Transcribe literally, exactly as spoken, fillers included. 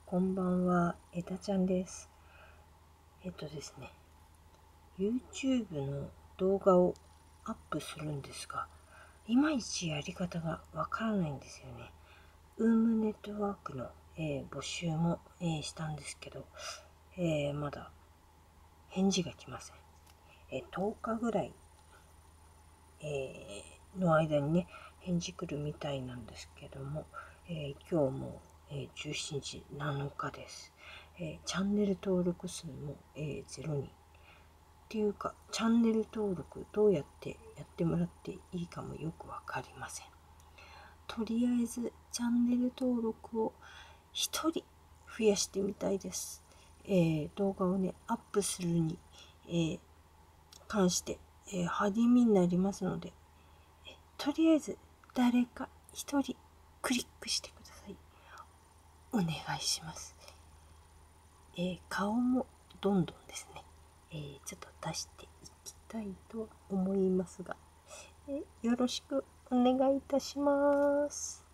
こんばんは、えたちゃんです。えっとですね、YouTube の動画をアップするんですが、いまいちやり方がわからないんですよね。ウームネットワークの、えー募集も、えーしたんですけど、えーまだ返事が来ません。えーとおかぐらい、えーの間にね、返事来るみたいなんですけども、えー今日も、えーじゅうしちにちなのかです。えーチャンネル登録数も、えーゼロにん。っていうか、チャンネル登録どうやってやってもらっていいかもよくわかりません。とりあえず、チャンネル登録をひとり増やしてみたいです。えー動画をね、アップするに、えー関して、えー励みになりますので、とりあえず誰か一人クリックしてください。お願いします。えー顔もどんどんですね、えーちょっと出していきたいと思いますが、えーよろしくお願いいたします。